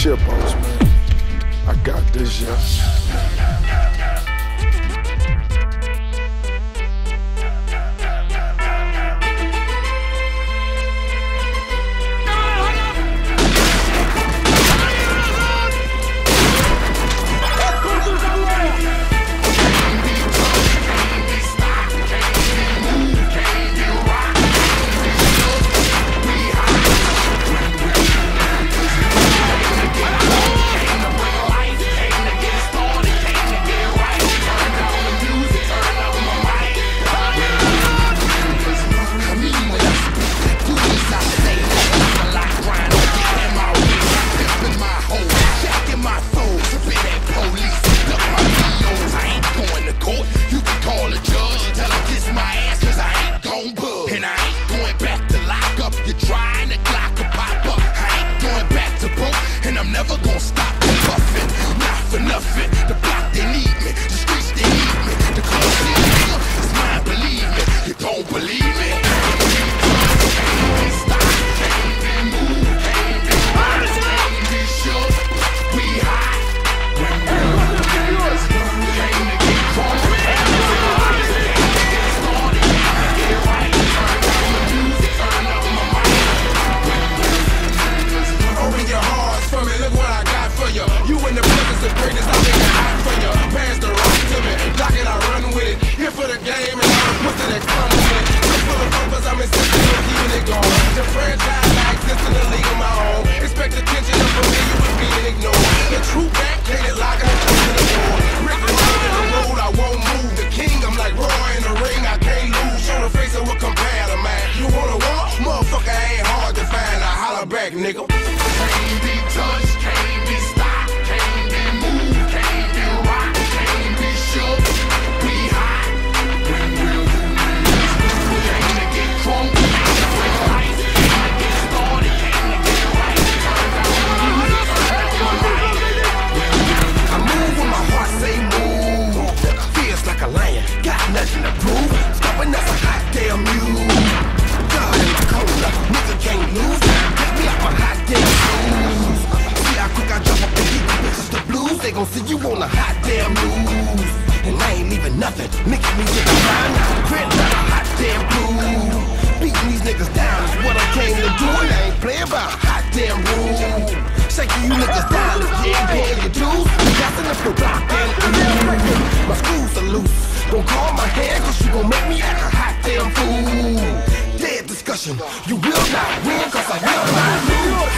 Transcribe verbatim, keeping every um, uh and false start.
Chipos, man. I got this, yeah. Never gonna stop puffin', not for nothing. The block they need me, the streets they need me. The clothes they need me, it's mine, believe me. You don't believe me? Can't be stopped, can't be moved, can't be hot, can't be shook. We hot when we're moving. Came to get drunk, came to get started, came to get right. Turn down the music, turn up my mic. Open your hearts for me. Look what I got for you. You in the presence of greatness, I make it hot for you. Pass the rock to me, lock it, I run with it. Here for the game and all the pussy that comes with it. I'm full of purpose, I'm insistent on keeping it going. The franchise, I exist in a league of my own. Expect attention, I'm familiar with being ignored. The true back, can't it lock and close to the door. Rick Roll in the road, I won't move. The king, I'm like Roy in the ring, I can't lose. Show the face of what compare to man. You wanna walk? Motherfucker ain't hard to find. I holler back, nigga. Can't be touched, can't be stopped, can't be moved, can't be rocked, can't be shook. We hot when we're moving. Came to get drunk, came to get life, came to get started, came to get right. Turn down the music, turn up my mic. I move when my heart say move. Feels like a lion, got nothing to prove. Stopping us a hot damn mule. God in my corner, nigga can't lose. Get me out my hot damn shoes. See how quick I jump up and hit the bitches the blues. They gon' see you on a hot damn news. And I ain't leaving nothing. Niggas me to the line, grit like a hot damn blue. Beating these niggas down is what I came to do. And I ain't playing by a hot damn rule. Shaking you niggas down, yeah, ain't paying your dues. Gassing up the block and ooh. My screws are loose. Don't call my hand, cause you gon' make me act a hot damn fool. Dead discussion, you will not win, cause I will not lose.